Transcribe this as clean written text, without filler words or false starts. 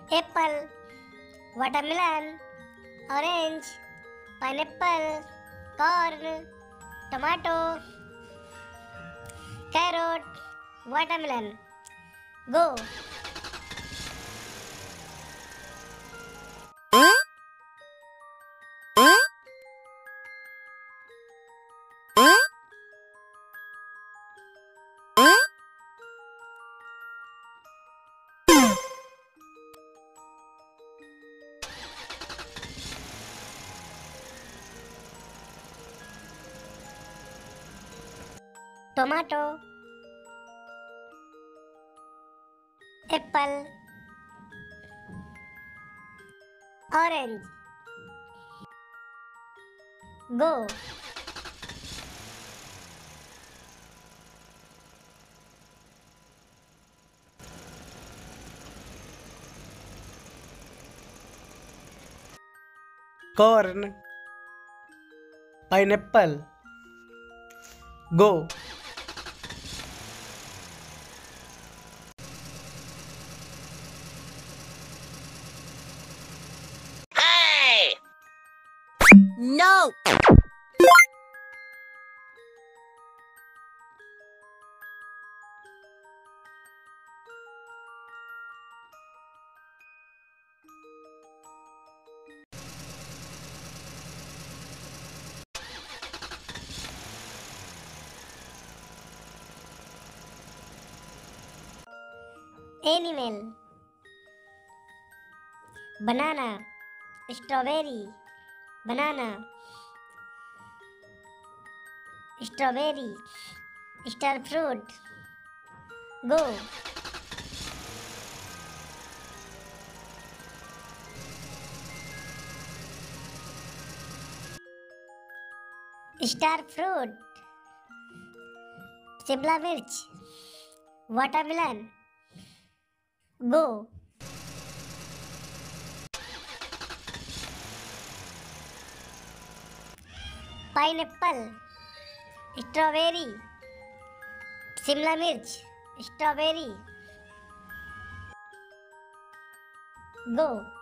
apple, watermelon, orange, pineapple, corn, tomato, carrot, watermelon. Go. Tomato, apple, orange. Go. Corn, pineapple. Go. No! Animal, banana, strawberry, banana, strawberry, star fruit. Go. Star fruit, Shimla mirch, watermelon. Go. Pineapple, strawberry, Shimla mirch, strawberry. Go.